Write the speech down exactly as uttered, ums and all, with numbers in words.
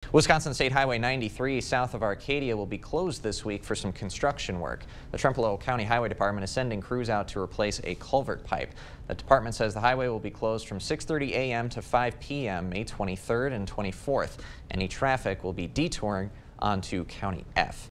Wisconsin State Highway ninety-three south of Arcadia will be closed this week for some construction work. The Trempealeau County Highway Department is sending crews out to replace a culvert pipe. The department says the highway will be closed from six thirty a m to five p m May twenty-third and twenty-fourth. Any traffic will be detouring onto County F.